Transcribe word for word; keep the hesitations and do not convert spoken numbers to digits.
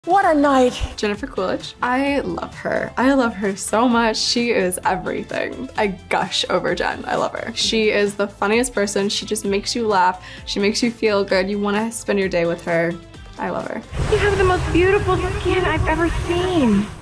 What a night. Jennifer Coolidge. I love her. I love her so much. She is everything. I gush over Jen. I love her. She is the funniest person. She just makes you laugh. She makes you feel good. You want to spend your day with her. I love her. You have the most beautiful skin I've ever seen.